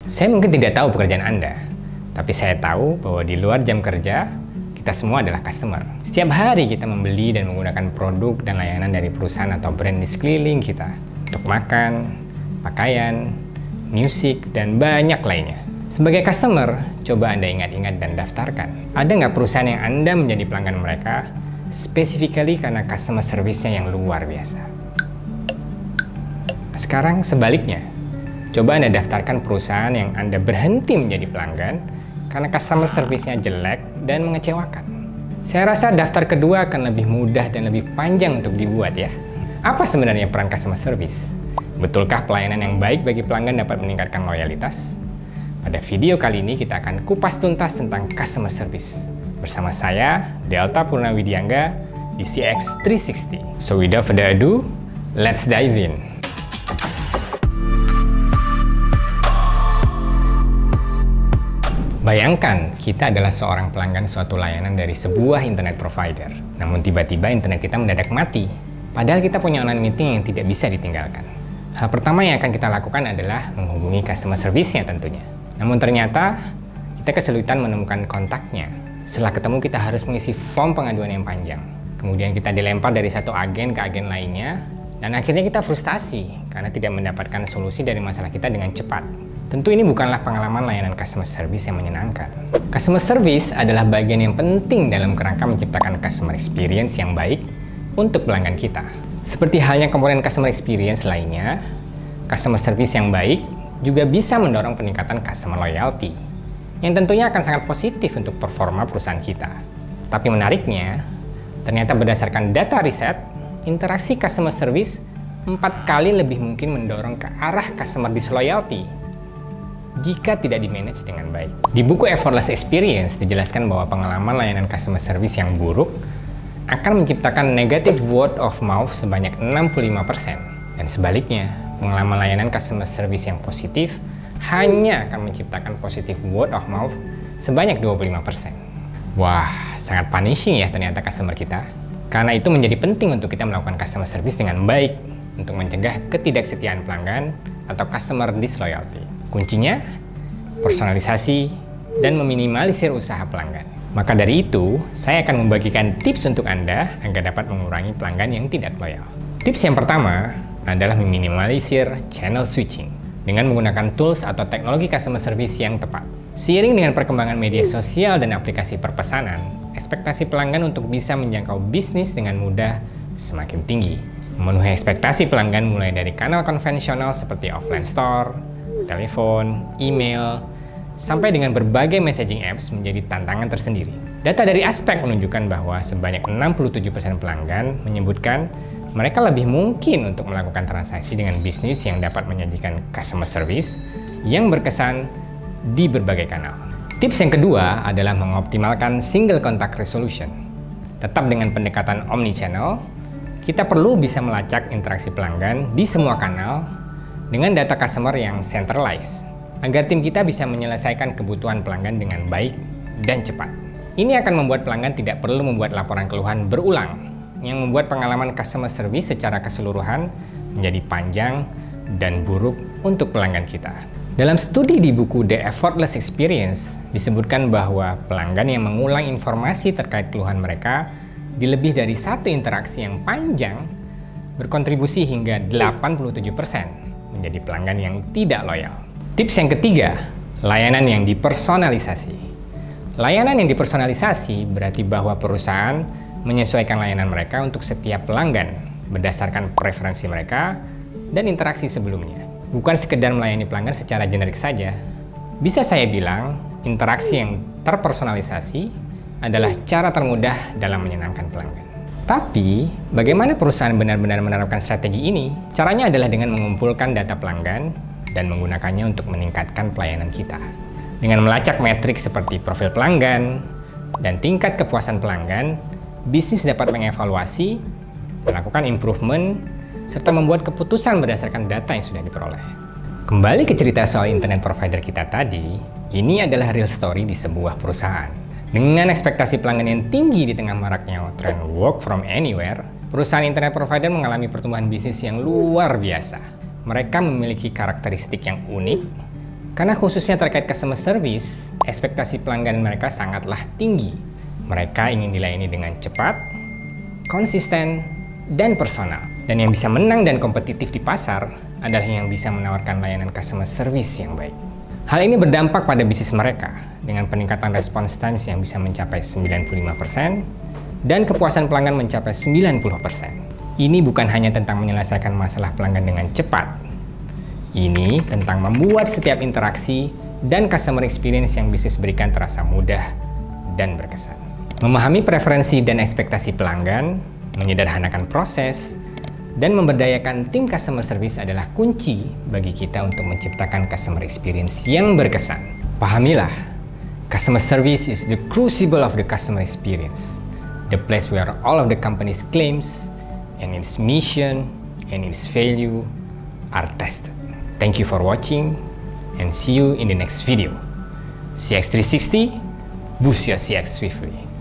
Saya mungkin tidak tahu pekerjaan Anda, tapi saya tahu bahwa di luar jam kerja, kita semua adalah customer. Setiap hari kita membeli dan menggunakan produk dan layanan dari perusahaan atau brand di sekeliling kita untuk makan, pakaian, musik, dan banyak lainnya. Sebagai customer, coba Anda ingat-ingat dan daftarkan. Ada nggak perusahaan yang Anda menjadi pelanggan mereka, specifically karena customer service-nya yang luar biasa? Sekarang sebaliknya, coba Anda daftarkan perusahaan yang Anda berhenti menjadi pelanggan karena customer service-nya jelek dan mengecewakan. Saya rasa daftar kedua akan lebih mudah dan lebih panjang untuk dibuat ya. Apa sebenarnya peran customer service? Betulkah pelayanan yang baik bagi pelanggan dapat meningkatkan loyalitas? Pada video kali ini kita akan kupas tuntas tentang customer service. Bersama saya, Delta Purnawidiangga di CX360. So without further ado, let's dive in. Bayangkan, kita adalah seorang pelanggan suatu layanan dari sebuah internet provider. Namun tiba-tiba internet kita mendadak mati. Padahal kita punya online meeting yang tidak bisa ditinggalkan. Hal pertama yang akan kita lakukan adalah menghubungi customer service-nya tentunya. Namun ternyata, kita kesulitan menemukan kontaknya. Setelah ketemu, kita harus mengisi form pengaduan yang panjang. Kemudian kita dilempar dari satu agen ke agen lainnya. Dan akhirnya kita frustasi karena tidak mendapatkan solusi dari masalah kita dengan cepat. Tentu ini bukanlah pengalaman layanan customer service yang menyenangkan. Customer service adalah bagian yang penting dalam kerangka menciptakan customer experience yang baik untuk pelanggan kita. Seperti halnya komponen customer experience lainnya, customer service yang baik juga bisa mendorong peningkatan customer loyalty, yang tentunya akan sangat positif untuk performa perusahaan kita. Tapi menariknya, ternyata berdasarkan data riset, interaksi customer service 4 kali lebih mungkin mendorong ke arah customer disloyalty jika tidak di-manage dengan baik. Di buku Effortless Experience dijelaskan bahwa pengalaman layanan customer service yang buruk akan menciptakan negative word of mouth sebanyak 65%. Dan sebaliknya, pengalaman layanan customer service yang positif hanya akan menciptakan positive word of mouth sebanyak 25%. Wah, sangat punishing ya ternyata customer kita. Karena itu menjadi penting untuk kita melakukan customer service dengan baik untuk mencegah ketidaksetiaan pelanggan atau customer disloyalty. Kuncinya, personalisasi dan meminimalisir usaha pelanggan. Maka dari itu, saya akan membagikan tips untuk Anda agar dapat mengurangi pelanggan yang tidak loyal. Tips yang pertama adalah meminimalisir channel switching dengan menggunakan tools atau teknologi customer service yang tepat. Seiring dengan perkembangan media sosial dan aplikasi perpesanan, ekspektasi pelanggan untuk bisa menjangkau bisnis dengan mudah semakin tinggi. Memenuhi ekspektasi pelanggan mulai dari kanal konvensional seperti offline store, telepon, email, sampai dengan berbagai messaging apps menjadi tantangan tersendiri. Data dari Aspek menunjukkan bahwa sebanyak 67% pelanggan menyebutkan mereka lebih mungkin untuk melakukan transaksi dengan bisnis yang dapat menyajikan customer service yang berkesan di berbagai kanal. Tips yang kedua adalah mengoptimalkan single contact resolution. Tetap dengan pendekatan omnichannel, kita perlu bisa melacak interaksi pelanggan di semua kanal dengan data customer yang centralized, agar tim kita bisa menyelesaikan kebutuhan pelanggan dengan baik dan cepat. Ini akan membuat pelanggan tidak perlu membuat laporan keluhan berulang, yang membuat pengalaman customer service secara keseluruhan menjadi panjang dan buruk untuk pelanggan kita. Dalam studi di buku The Effortless Experience, disebutkan bahwa pelanggan yang mengulang informasi terkait keluhan mereka di lebih dari satu interaksi yang panjang berkontribusi hingga 87% menjadi pelanggan yang tidak loyal. Tips yang ketiga, layanan yang dipersonalisasi. Layanan yang dipersonalisasi berarti bahwa perusahaan menyesuaikan layanan mereka untuk setiap pelanggan berdasarkan preferensi mereka dan interaksi sebelumnya. Bukan sekedar melayani pelanggan secara generik saja. Bisa saya bilang, interaksi yang terpersonalisasi adalah cara termudah dalam menyenangkan pelanggan. Tapi, bagaimana perusahaan benar-benar menerapkan strategi ini? Caranya adalah dengan mengumpulkan data pelanggan dan menggunakannya untuk meningkatkan pelayanan kita. Dengan melacak metrik seperti profil pelanggan dan tingkat kepuasan pelanggan, bisnis dapat mengevaluasi, melakukan improvement, serta membuat keputusan berdasarkan data yang sudah diperoleh. Kembali ke cerita soal internet provider kita tadi, ini adalah real story di sebuah perusahaan. Dengan ekspektasi pelanggan yang tinggi di tengah maraknya tren work from anywhere, perusahaan internet provider mengalami pertumbuhan bisnis yang luar biasa. Mereka memiliki karakteristik yang unik, Karena khususnya terkait customer service, ekspektasi pelanggan mereka sangatlah tinggi. Mereka ingin dilayani dengan cepat, konsisten, dan personal. Dan yang bisa menang dan kompetitif di pasar adalah yang bisa menawarkan layanan customer service yang baik. Hal ini berdampak pada bisnis mereka dengan peningkatan response times yang bisa mencapai 95% dan kepuasan pelanggan mencapai 90%. Ini bukan hanya tentang menyelesaikan masalah pelanggan dengan cepat. Ini tentang membuat setiap interaksi dan customer experience yang bisnis berikan terasa mudah dan berkesan. Memahami preferensi dan ekspektasi pelanggan, menyederhanakan proses, dan memberdayakan tim customer service adalah kunci bagi kita untuk menciptakan customer experience yang berkesan. Pahamilah, customer service is the crucible of the customer experience, the place where all of the company's claims and its mission and its value are tested. Thank you for watching and see you in the next video. CX360, boost your CX swiftly.